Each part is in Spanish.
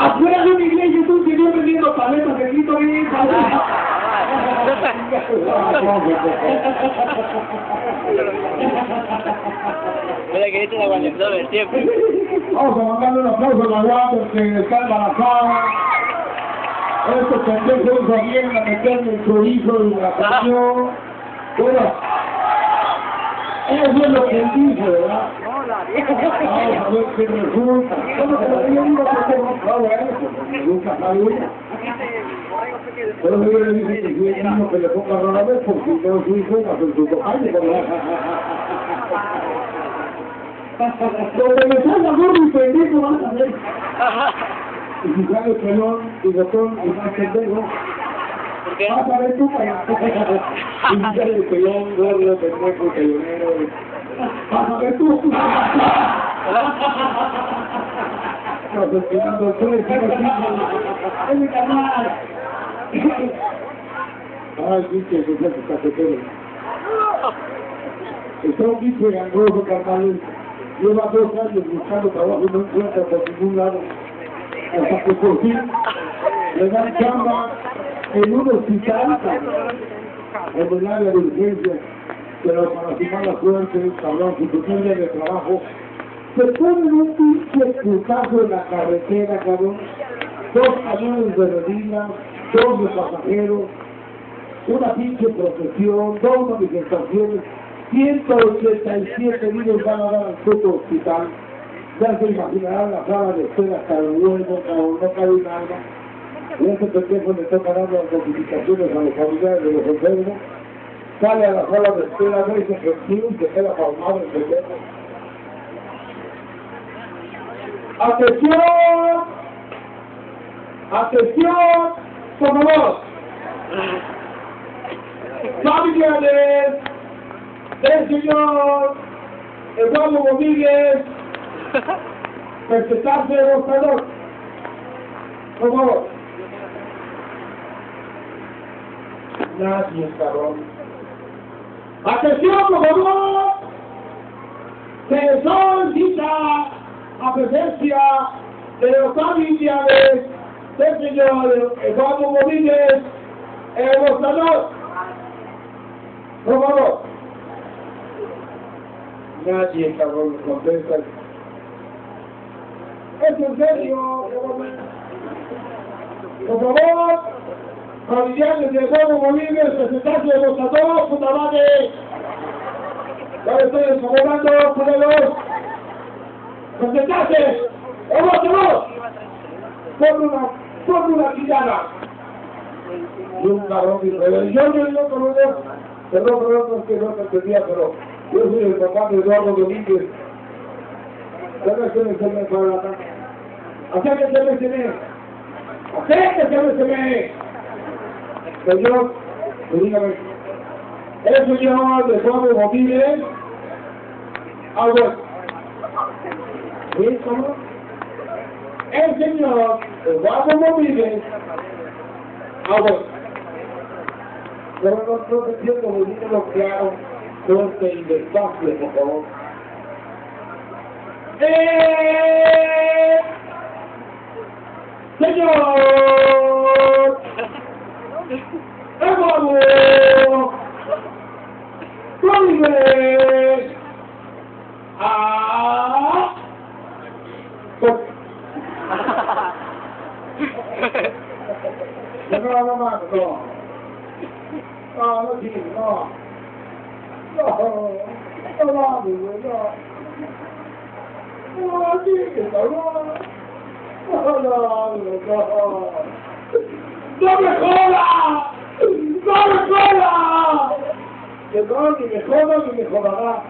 Afuera de una iglesia, tú sigues vendiendo paletas de Cristo bien, Mira que viste la guardia siempre. Vamos a mandarle un aplauso a la guardia que está embarazada. Estos pendejos vienen a meterle el chorizo y la cañón. Bueno, eso es lo que él dice, ¿verdad? Vamos a ver qué resulta. Yo digo que tengo claro eso, porque nunca sabe. Pero yo le dije que si es niño que le ponga rara vez, porque si tengo su hijo, va a ser su tocayo. Donde me salga gordo y pendejo, vas a ver. Y si sale pelón y botón y más pendejo, vas a ver tú para y si sale pelón, gordo, pendejo, pellonero, vas a ver tú. No, pues que un doctor es es mi canal. Ay, pinche, eso es el cafetero. Está un pinche gangoso, carnal. Lleva 2 años buscando trabajo y no encuentra por ningún lado. Hasta que por fin le dan chamba en un hospital, en el área de urgencia, pero para su mala suerte, cabrón, su primer día de trabajo, se ponen un pinche putazo en la carretera, cabrón, 2 camiones de redilla, 2 de pasajeros, una pinche procesión, 2 manifestaciones, 187 niños van a dar al puto hospital. Ya se imaginarán la sala de espera hasta el huevo, cabrón, no cabe un alma. Y ese pendejo le toca dar las notificaciones a los familiares de los enfermos. Sale a la sala de espera, ve ese gentil, se queda palmado el pendejo. ¡Atención! ¡Atención! ¡Por favor! ¡Familiares del señor Eduardo Domínguez! Presentarse de Rostador. Por favor. Nadie, cabrón. ¡Atención, por favor! Se solicita a presencia de los familiares del señor Eduardo Domínguez, el Rostador. Por favor. Nadie, cabrón, contesta. ¿Es en serio? Por favor, familiares de Eduardo Domínguez, presentarse de los a todos, puta madre. Ya le estoy desfogando, culeros. Presentarse. ¡Vamos! Ponme una quillana. Y un cabrón dice, yo no conozco. Perdón, no es que no te entendía, pero yo soy el papá de Eduardo Domínguez. Acérquese, me para la casa. Acérquese, señor, dígame, el señor de Eduardo Domínguez, ¿sí, cómo? El señor Eduardo Domínguez, pero no te entiendo, dímelo claro, fuerte y despacio, por favor. Señor Eduardo Domínguez, ¡No me jodas! Que no, ni me joda ni me jodará.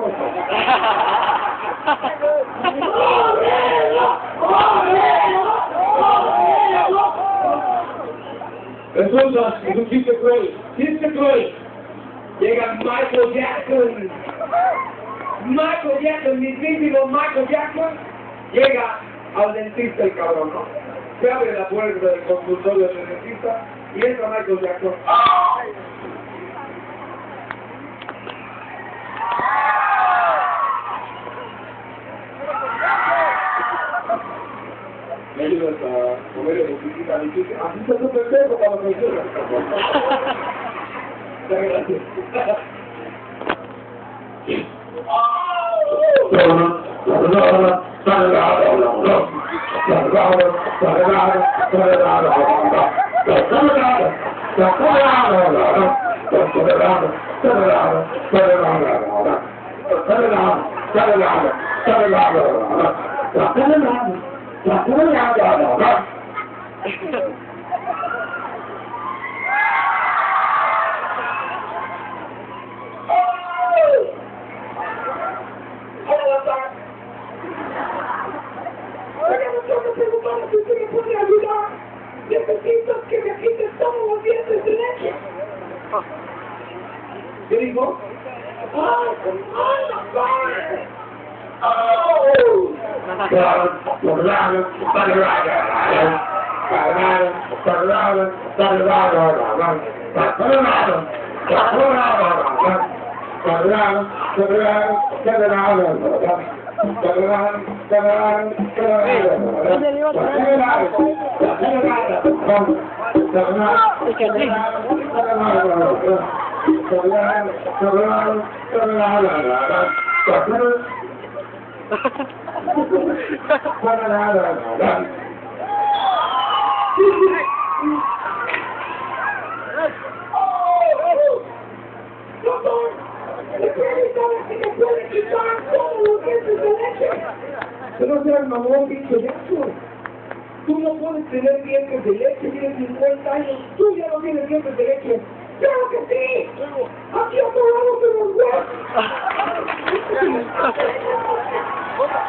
Resulta, es un chiste cruel. Llega Michael Jackson. Mismísimo Michael Jackson. Llega al dentista el cabrón, ¿no? Se abre la puerta del consultorio del dentista y entra Michael Jackson. ¡Ay! Le ido hasta comer en oficina y dije, así se hace pendejo para la persona. Gracias. Necesito que me quites todos los dientes de leche. ¿Qué dijo? ¡Ay, doctor! Pero no seas mamón, pinche Jackson. Tú no puedes tener dientes de leche, tienes 50 años, tú ya no tienes dientes de leche. ¡Claro que sí! ¡Aquí a todos lados de los huevos!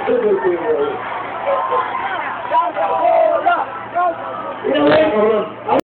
Mira, güey, cabrón.